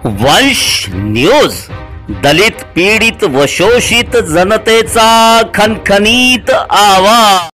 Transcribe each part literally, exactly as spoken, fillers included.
वंश न्यूज, दलित पीडित व शोषित जनतेचा खनखनीत आवाज।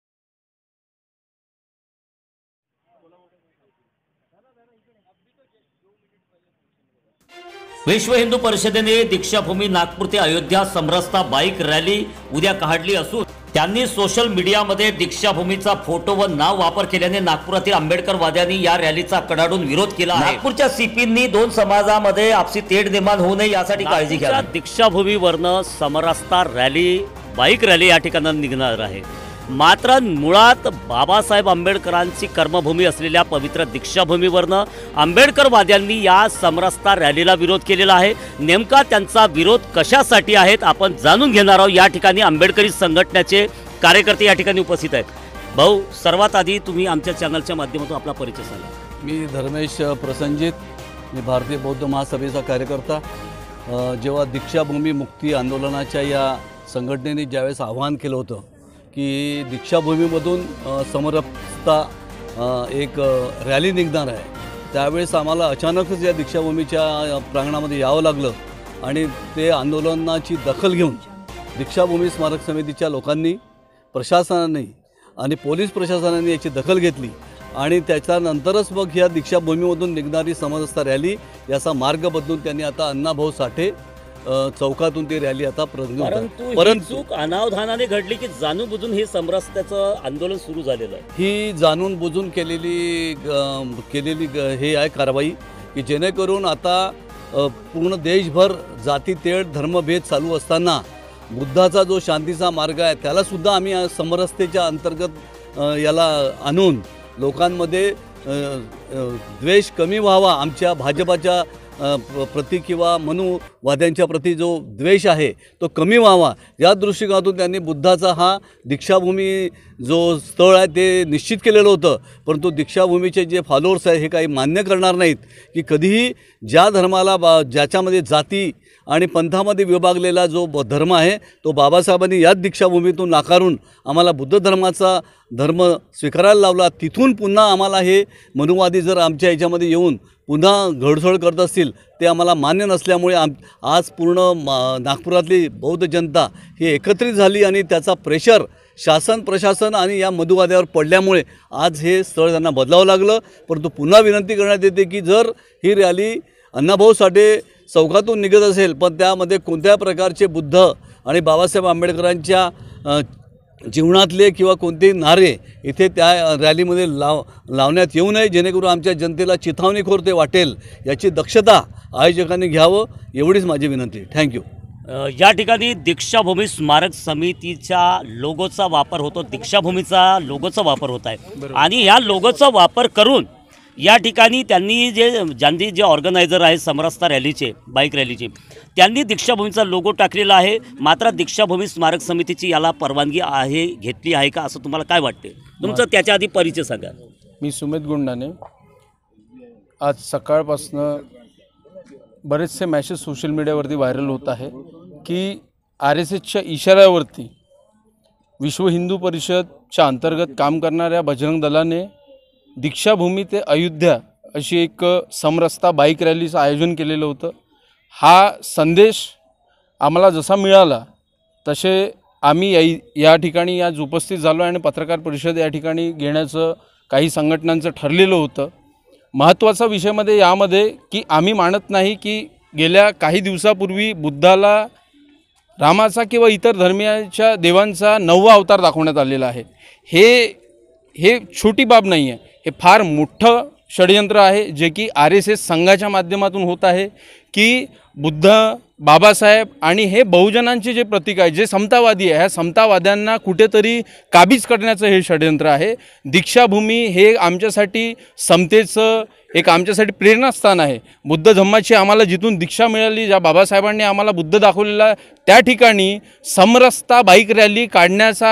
विश्व हिंदू परिषदेने दीक्षाभूमी नागपूर ते अयोध्या समरसता बाईक रॅली उद्या काढली असून त्यांनी सोशल मीडियामध्ये दीक्षाभूमीचा फोटो व नाव वापर केल्याने नागपुरातील आंबेडकरवाद्यांनी या रॅलीचा कडाडून विरोध केला आहे। नागपूरच्या सीपींनी दोन समाजामध्ये आपसी तेढ निर्माण होऊ नये यासाठी काळजी घ्या। दीक्षाभूमीवरनं समरसता रॅली बाईक रॅली या ठिकाणी निघणार आहे। मात्र मुळात बाबासाहेब आंबेडकरांची कर्मभूमी असलेल्या पवित्र दीक्षाभूमीवरनं आंबेडकरवाद्यांनी या समरसता रॅलीला विरोध केलेला आहे। नेमका त्यांचा विरोध कशासाठी आहेत आपण जाणून घेणार आहोत। या ठिकाणी आंबेडकरी संघटनेचे कार्यकर्ते या ठिकाणी उपस्थित आहेत। भाऊ, सर्वात आधी तुम्ही आमच्या चॅनलच्या माध्यमातून आपला परिचय सांगा। मी धर्मेश प्रसंजित, मी भारतीय बौद्ध महासभेचा कार्यकर्ता। जेव्हा दीक्षाभूमी मुक्ती आंदोलनाच्या या संघटनेने ज्यावेळेस आवाहन केलं होतं की दीक्षाभूमीमधून समरसता एक रॅली निघणार आहे, त्यावेळेस आम्हाला अचानकच या दीक्षाभूमीच्या प्रांगणामध्ये यावं लागलं आणि ते आंदोलनाची दखल घेऊन दीक्षाभूमी स्मारक समितीच्या लोकांनी, प्रशासनाने आणि पोलीस प्रशासनाने याची दखल घेतली आणि त्याच्यानंतरच मग ह्या दीक्षाभूमीमधून निघणारी समरसता रॅली याचा मार्ग बदलून त्यांनी आता अण्णाभाऊ साठे चौकातून ती रॅली आता परंतु परंतु अनावधानाने घडली की जाणून बुजून हे समरसतेचं आंदोलन सुरू झालेलं आहे। ही जाणून बुजून केलेली केलेली हे आहे कारवाई की जेणेकरून आता पूर्ण देशभर जाती तेढ धर्मभेद चालू असताना बुद्धाचा जो शांतीचा मार्ग आहे त्याला सुद्धा आम्ही समरसतेच्या अंतर्गत याला आणून लोकांमध्ये द्वेष कमी व्हावा, आमच्या भाजपाच्या प्रति किंवा मनुवाद्यांच्या प्रति जो द्वेष आहे तो कमी व्हावा या दृष्टिकोनातून त्यांनी बुद्धाचा हा दीक्षाभूमी जो स्थळ आहे ते निश्चित केलेलं होतं। परंतु दीक्षाभूमीचे जे फॉलोअर्स आहे हे काही मान्य करणार नाहीत की कधीही ज्या धर्माला बा ज्याच्यामध्ये जाती आणि पंथामध्ये विभागलेला जो धर्म आहे तो बाबासाहेबांनी याच दीक्षाभूमीतून नाकारून आम्हाला बुद्ध धर्माचा धर्म स्वीकारायला लावला। तिथून पुन्हा आम्हाला हे मनुवादी जर आमच्या ह्याच्यामध्ये येऊन पुन्हा घडसोड करत असतील ते आम्हाला मान्य नसल्यामुळे आम आज पूर्ण नागपुरातली बौद्ध जनता ही एकत्रित झाली आणि त्याचा प्रेशर शासन प्रशासन आणि या मनुवाद्यावर पडल्यामुळे आज हे स्थळ त्यांना बदलावं लागलं। परंतु पुन्हा विनंती करण्यात येते की जर ही रॅली अण्णाभाऊ साठे चौकातून निघत असेल पण त्यामध्ये कोणत्या प्रकारचे बुद्ध आणि बाबासाहेब आंबेडकरांच्या जीवनातले किंवा कोणतेही नारे इथे त्या रॅलीमध्ये लाव लावण्यात येऊ नये, जेणेकरून आमच्या जनतेला चिथावणीखोर ते वाटेल याची दक्षता आयोजकांनी घ्यावं एवढीच माझी विनंती। थँक्यू। या ठिकाणी दीक्षाभूमी स्मारक समितीच्या लोगोचा वापर होतो, दीक्षाभूमीचा लोगोचा वापर होत आहे आणि या लोगोचा वापर करून या ठिकाणी त्यांनी जे ज्यांनी जे ऑर्गनायझर आहे समरसता रॅलीचे बाईक रॅलीचे त्यांनी दीक्षाभूमीचा लोगो टाकलेला आहे। मात्र दीक्षाभूमी स्मारक समितीची याला परवानगी आहे घेतली आहे का असं तुम्हाला काय वाटते? तुमचं त्याच्या आधी परिचय सांगा। मी सुमित गुंडाने। आज सकाळपासनं बरेचसे मॅसेज सोशल मीडियावरती व्हायरल होत आहे की आर एस एसच्या इशाऱ्यावरती विश्व हिंदू परिषदच्या अंतर्गत काम करणाऱ्या बजरंग दलाने दीक्षाभूमी ते अयोध्या अशी एक समरसता बाईक रॅलीचं आयोजन केलेलं होतं। हा संदेश आम्हाला जसा मिळाला तसे आम्ही या या ठिकाणी आज उपस्थित झालो आणि पत्रकार परिषद या ठिकाणी घेण्याचं काही संघटनांचं ठरलेलं होतं। महत्त्वाचा विषयमध्ये यामध्ये की आम्ही मानत नाही की गेल्या काही दिवसापूर्वी बुद्धाला रामाचा किंवा इतर धर्मीयाच्या देवांचा नववा अवतार दाखवण्यात आलेला आहे। हे हे छोटी बाब नाही आहे, हे फार मोठं षडयंत्र आहे जे की आर एस एस संघाच्या माध्यमातून होत आहे की बुद्ध बाबासाहेब आणि हे बहुजनांचे जे प्रतीक आहे जे समतावादी आहे ह्या समतावाद्यांना कुठेतरी काबीज करण्याचं हे षडयंत्र आहे। दीक्षाभूमी हे आमच्यासाठी समतेचं एक आमच्यासाठी प्रेरणास्थान आहे। बुद्ध धम्माची आम्हाला जिथून दीक्षा मिळाली, ज्या बाबासाहेबांनी आम्हाला बुद्ध दाखवलेला त्या ठिकाणी समरसता बाईक रॅली काढण्याचा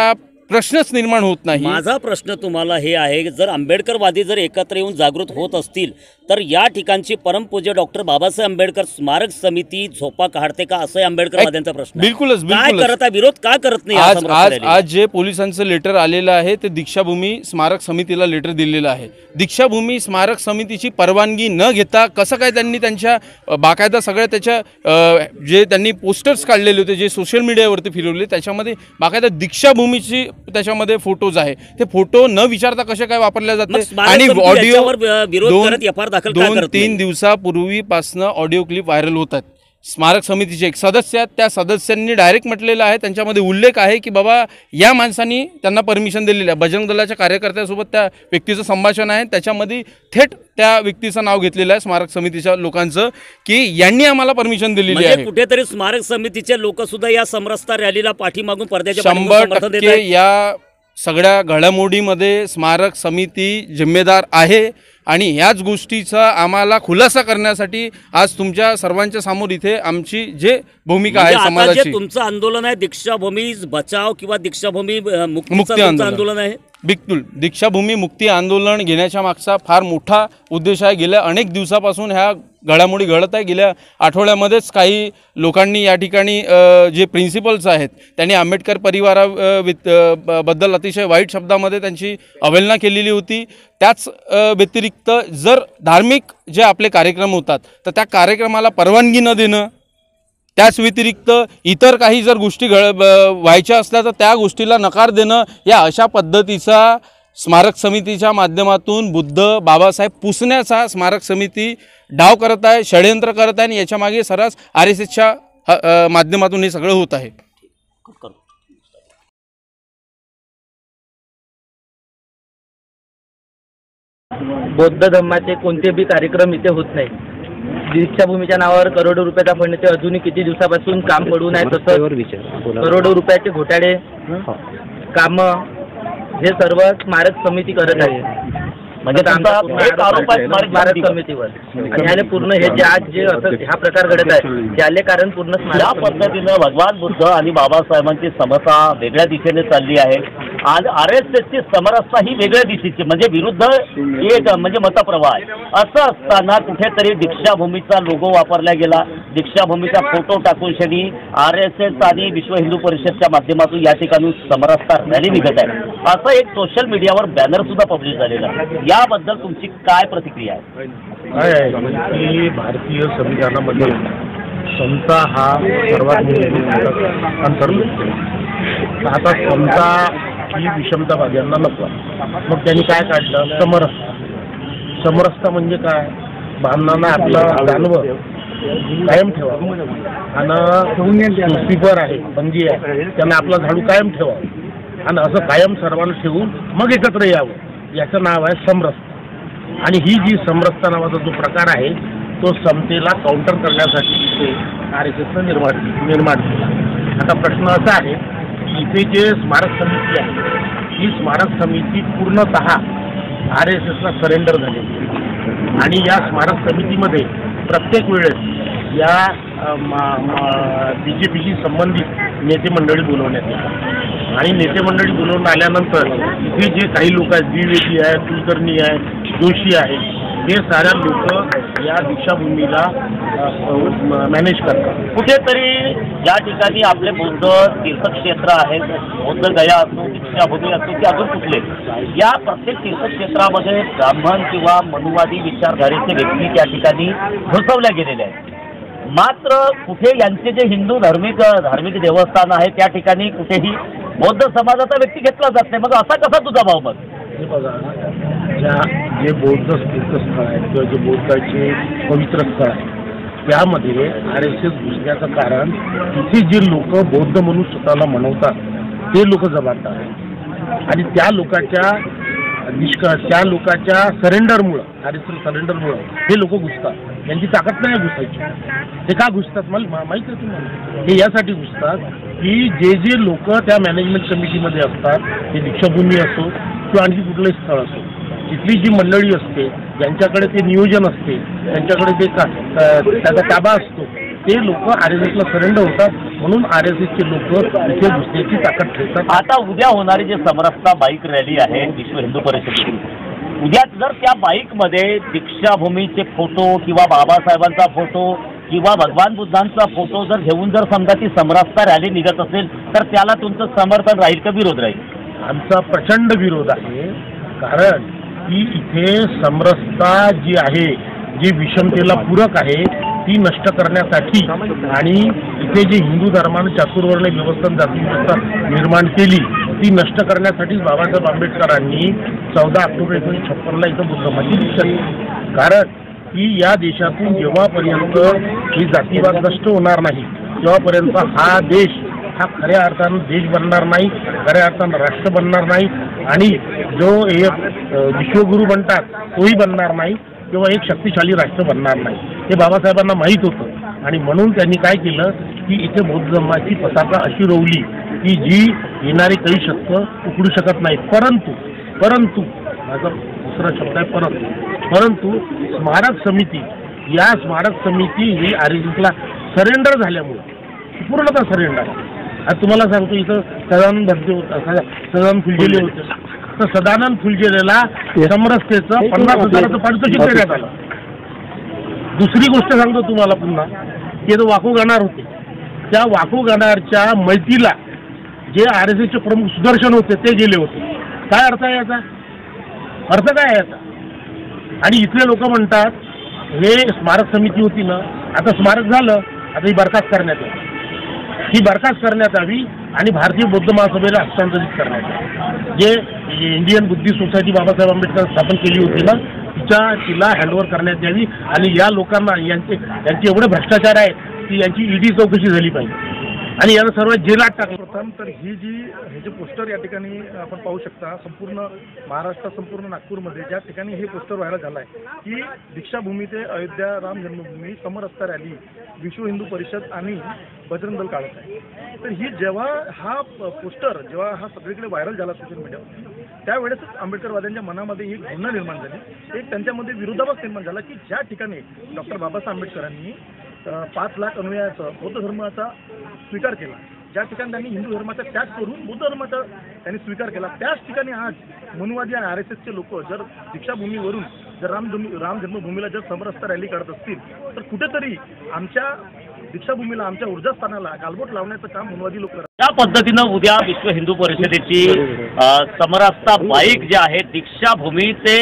प्रश्नच निर्माण होत नाही. माझा प्रश्न तुम्हाला हे आहे, जर आंबेडकरवादी जर एकत्र येऊन जागृत होत असतील तर या ठिकाणची परमपूज्य डॉक्टर बाबासाहेब आंबेडकर स्मारक समिती झोपा काढते का, असं आंबेडकरवाद्यांचा प्रश्न. बिलकुलच काय करत आहे, विरोध का करत नाही? आज आज आज जे पोलिसांचं लेटर आलेलं आहे ते दीक्षाभूमी स्मारक समितीला लेटर दिलेलं आहे. दीक्षाभूमी स्मारक समितीची परवानगी न घेता कसं काय त्यांनी त्यांच्या बाकायदा सगळ्या त्याच्या जे त्यांनी पोस्टर्स काढलेले होते, जे सोशल मीडियावरती फिरवले, त्याच्यामध्ये बाकायदा दीक्षाभूमीची त्याच्यामध्ये फोटोज आहे. ते फोटो न विचारता कसे काय वापरले जाते आणि ऑडिओ दोन तीन दिवसापूर्वीपासून ऑडिओ क्लिप व्हायरल होतात. स्मारक समितीचे एक सदस्य आहेत, त्या सदस्यांनी डायरेक्ट म्हटलेलं आहे, त्यांच्यामध्ये उल्लेख आहे की बाबा या माणसांनी त्यांना परमिशन दिलेली आहे. बजरंग दलाच्या कार्यकर्त्यासोबत त्या व्यक्तीचं संभाषण आहे, त्याच्यामध्ये थेट त्या व्यक्तीचं नाव घेतलेलं आहे स्मारक समितीच्या लोकांचं, की यांनी आम्हाला परमिशन दिलेली आहे. कुठेतरी स्मारक समितीचे लोक सुद्धा या समरसता रॅलीला पाठीमागून पडद्याच्या शंभर टक्के या सगळ्या घडामोडीमध्ये स्मारक समिती जिम्मेदार आहे आणि ह्याच गोष्टीचा आम्हाला खुलासा करण्यासाठी आज तुमच्या सर्वांच्या समोर इथे आमची जे भूमिका आहे समाजाची. तुमचं आंदोलन आहे दीक्षाभूमी बचाव किंवा दीक्षाभूमी मुक्ती आंदोलन आहे. बिलकुल दीक्षाभूमी मुक्ती आंदोलन घेण्याच्या मागचा फार मोठा उद्देश आहे. गेल्या अनेक दिवसापासून ह्या घडामोडी घडत आहे. गेल्या आठवड्यामध्येच काही लोकांनी या ठिकाणी जे प्रिन्सिपल्स आहेत त्यांनी आंबेडकर परिवारा बद्दल अतिशय वाईट शब्दामध्ये त्यांची अवहेलना केलेली होती. त्याच व्यतिरिक्त जर धार्मिक जे आपले कार्यक्रम होतात तर त्या कार्यक्रमाला परवानगी न देणं, त्याच व्यतिरिक्त इतर काही जर गोष्टी घड व्हायच्या असल्या तर त्या गोष्टीला नकार देणं, या अशा पद्धतीचा स्मारक समितीच्या माध्यमातून बुद्ध बाबासाहेब पुसण्याचा स्मारक समिती डाव करत आहे, षडयंत्र करत आहे आणि याच्या मागे सर्रास आर एस एसच्या माध्यमातून हे सगळं होत आहे. बौद्ध धर्माचे कोणते बी कार्यक्रम इथे होत नाही. दीक्षाभूमीच्या नावावर करोडो रुपयाचा फंड ते अजूनही किती दिवसापासून काम पडून आहे. तसं करोडो रुपयाचे घोटाळे काम हे सर्व स्मारक समिती करत आहे. म्हणजे स्मारक समितीवर आणि पूर्ण हे जे आज जे असं हा प्रकार घडत आहे त्याले कारण पूर्ण या पद्धतीनं भगवान बुद्ध आणि बाबासाहेबांची समता वेगळ्या दिशेने चालली आहे आणि आर एस एसची समरसता ही वेगळ्या दिशेची म्हणजे विरुद्ध एक म्हणजे मतप्रवाह आहे. असं असताना कुठेतरी दीक्षाभूमीचा लोगो वापरला गेला, दीक्षाभूमीचा फोटो टाकून शनी आर एस एस आणि विश्व हिंदू परिषदच्या माध्यमातून या ठिकाणी समरसता रॅली निघत आहे. असं एक सोशल मीडियावर बॅनर सुद्धा पब्लिश झालेला आहे. याबद्दल तुमची काय प्रतिक्रिया आहे? काय आहे की भारतीय संविधानामध्ये समता हा सर्वात मोठा अंतर्भूत आहे. आता समता ही विषमतावाद्यांना नको. मग त्यांनी काय काढलं? समरसता. समरसता म्हणजे काय? भावनांना आपलं जानवं कायम ठेवावं आणि स्पीकर आहे बंदी आहे त्यांना आपला झाडू कायम ठेवावं आणि असं कायम सर्वांना ठेवून मग एकत्र यावं. याचं नाव आहे समरसता. आणि ही जी समरसता नावाचा जो प्रकार आहे तो समतेला काउंटर करण्यासाठी आर एस एसनं निर्माण निर्माण केला. आता प्रश्न असा आहे की इथे जे स्मारक समिती आहे ही स्मारक समिती पूर्णतः आर एस एसला सरेंडर झाली आणि या स्मारक समितीमध्ये प्रत्येक वेळेस या बी जे पीशी संबंधित नेते मंडळी बोलवण्यात येतात आणि नेते मंडळी बोलवून आल्यानंतर इथे जे काही लोक आहेत, द्विवेदी आहे, कुलकर्णी आहे, जोशी आहे, हे साऱ्या लोक या दीक्षाभूमीला मॅनेज करतात. कुठेतरी या ठिकाणी आपले बौद्ध तीर्थक्षेत्र आहेत, बौद्ध गया असो, दीक्षाभूमी असो की अजून कुठले, या प्रत्येक तीर्थक्षेत्रामध्ये ब्राह्मण किंवा मनुवादी विचारधारेचे व्यक्ती त्या ठिकाणी घुसवल्या गेलेले आहेत. मात्र कुठे यांचे जे हिंदू धार्मिक धार्मिक देवस्थान आहे त्या ठिकाणी कुठेही बौद्ध समाजाचा व्यक्ती घेतला जात नाही. मग असा कसा तुझा भाव? मग हे बघा, ज्या जे बौद्ध तीर्थस्थळ आहेत किंवा जे बौद्धाचे पवित्र स्थळ आहे त्यामध्ये आर एस एस घुसण्याचं कारण तिथे जे लोक बौद्ध म्हणून स्वतःला म्हणवतात ते लोक जबाबदार आहेत आणि त्या लोकांच्या निष्का त्या लोकांच्या सरेंडरमुळं आर एस एस सरेंडरमुळं हे लोक घुसतात. यांची ताकद नाही घुसायची. ते का घुसतात मला माहीत आहे तुम्हाला? हे यासाठी घुसतात की जे जे लोक त्या मॅनेजमेंट कमिटीमध्ये असतात, ते दीक्षाभूमी असो किंवा आणखी कुठलंही स्थळ असो, तिथली जी मंडळी असते ज्यांच्याकडे ते नियोजन असते, त्यांच्याकडे ते का त्याचा ताबा असतो, ते लोक आर एस एसला सरेंडर होतात, म्हणून आर एस एसचे लोक इथे घुसण्याची ताकद ठेवतात. आता उद्या होणारी जी समरसता बाईक रॅली आहे विश्व हिंदू परिषदेची, उद्या जर त्या बाईकमध्ये दीक्षाभूमीचे फोटो किंवा बाबासाहेबांचा फोटो किंवा भगवान बुद्धांचा फोटो जर घेऊन जर समजा ती समरसता रॅली निघत असेल तर त्याला तुमचं समर्थन राहील का विरोध राहील? आमचा प्रचंड विरोध आहे. कारण की इथे समरसता जी आहे, जी विषमतेला पूरक आहे, ती नष्ट करण्यासाठी आणि इथे जे हिंदू धर्मानं चातुर्वर्ण व्यवस्थान जाती व्यवस्था निर्माण केली ती नष्ट करण्यासाठी बाबासाहेब आंबेडकरांनी चौदा ऑक्टोबर एकोणीसशे छप्पनला इथं बुद्धमताची दीक्षा दिली. कारण की या देशातून जेव्हापर्यंत ही जातीवाद नष्ट होणार नाही तेव्हापर्यंत हा देश हा खऱ्या अर्थानं देश बनणार नाही, खऱ्या अर्थानं राष्ट्र बनणार नाही आणि जो एक विश्वगुरू बनतात तोही बनणार नाही किंवा एक शक्तिशाली राष्ट्र बनणार नाही. हे बाबासाहेबांना माहीत होतं आणि म्हणून त्यांनी काय केलं की इथे बौद्ध धर्माची पताका अशी रोवली की जी येणारे काही शब्द उकडू शकत नाहीत. परंतु परंतु माझा दुसरा शब्द आहे परंतु परंतु स्मारक समिती, या स्मारक समिती ही आर एस एसला सरेंडर झाल्यामुळे पूर्णतः सरेंडर आहे. आता तुम्हाला सांगतो इथं सदानंद भरते होता, सदानंद फुलझेले होते, तर सदानंद फुलझेलेला समरसतेचं पन्नास हजाराचं पारितोषिक देण्यात आलं. दुसरी गोष्ट सांगतो तुम्हाला पुन्हा की जो वाकू गाणार होते त्या वाकू गाणारच्या मैतीला जे आर एस एसचे प्रमुख सुदर्शन होते ते गेले होते. काय अर्थ आहे याचा? अर्थ काय आहे याचा? आणि इथले लोक म्हणतात हे स्मारक समिती होती ना, आता स्मारक झालं, आता ही बरखास्त करण्यात यावी, ही बरखास्त करण्यात यावी आणि भारतीय बौद्ध महासभेला हस्तांतरित करण्यात यावी. जे Indian Buddhist society Babasaheb Ambedkar स्थापन केली होती ना, तिच्या तिला हँडओव्हर करण्यात यावी आणि या लोकांना यांचे यांचे एवढे भ्रष्टाचार आहे की यांची ईडी चौकशी झाली पाहिजे आणि यांना सर्व जेलात टाकलं. प्रथम तर ही जी हे जे पोस्टर या ठिकाणी आपण पाहू शकता, संपूर्ण महाराष्ट्रात, संपूर्ण नागपूरमध्ये ज्या ठिकाणी हे पोस्टर व्हायरल झालं आहे की दीक्षाभूमी ते अयोध्या राम जन्मभूमी समरसता रॅली विश्व हिंदू परिषद आणि बजरंग दल काढत आहे. तर ही जेव्हा हा पोस्टर जेव्हा हा सगळीकडे व्हायरल झाला सोशल मीडियावर, त्यावेळेसच आंबेडकरवाद्यांच्या मनामध्ये ही भावना निर्माण झाली, एक त्यांच्यामध्ये विरोधाभास निर्माण झाला की ज्या ठिकाणी डॉक्टर बाबासाहेब आंबेडकरांनी पाच लाख अनुयायाचा बौद्ध धर्माचा स्वीकार केला, ज्या ठिकाणी त्यांनी हिंदू धर्माचा त्याग करून बौद्ध धर्माचा त्यांनी स्वीकार केला, त्याच ठिकाणी आज मनुवादी आणि आर एस एसचे लोक जर दीक्षाभूमीवरून जर राम राम जन्मभूमीला जर समरसता रॅली काढत असतील तर कुठेतरी आमच्या दीक्षाभूमीला, आमच्या ऊर्जास्थानाला गालबोट लावण्याचं काम मनुवादी लोक करतात. त्या पद्धतीनं उद्या विश्व हिंदू परिषदेची समरसता बाईक जे आहे दीक्षाभूमी ते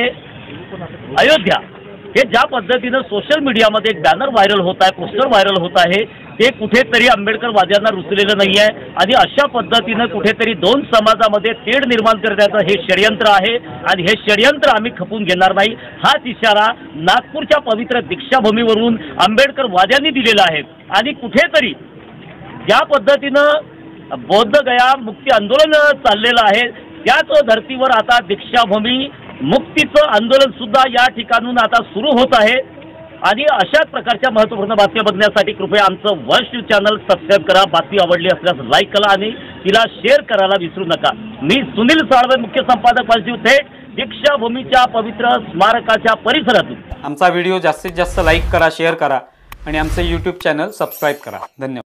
अयोध्या हे ज्या पद्धतीनं सोशल मीडियामध्ये एक बॅनर व्हायरल होत आहे, पोस्टर व्हायरल होत आहे, ते कुठेतरी आंबेडकरवाद्यांना रुचलेलं नाही आहे आणि अशा पद्धतीनं कुठेतरी दोन समाजामध्ये तेढ निर्माण करण्याचं हे षडयंत्र आहे आणि हे षडयंत्र आम्ही खपून घेणार नाही. हाच इशारा नागपूरच्या पवित्र दीक्षाभूमीवरून आंबेडकरवाद्यांनी दिलेला आहे आणि कुठेतरी ज्या पद्धतीनं बौद्ध गया मुक्ती आंदोलन चाललेलं आहे त्याच धर्तीवर आता दीक्षाभूमी मुक्तीचं आंदोलन सुद्धा या ठिकाणून आता सुरू होत आहे आणि अशाच प्रकारच्या महत्त्वपूर्ण बातम्या बघण्यासाठी कृपया आमचं वंश न्यूज चॅनल सबस्क्राईब करा. बातमी आवडली असल्यास लाईक करा आणि तिला शेअर करायला विसरू नका. मी सुनील साळवे, मुख्य संपादक वंश न्यूज, थेट दीक्षाभूमीच्या पवित्र स्मारकाच्या परिसरातून. आमचा व्हिडिओ जास्तीत जास्त लाईक करा, शेअर करा आणि आमचं यूट्यूब चॅनल सबस्क्राईब करा. धन्यवाद.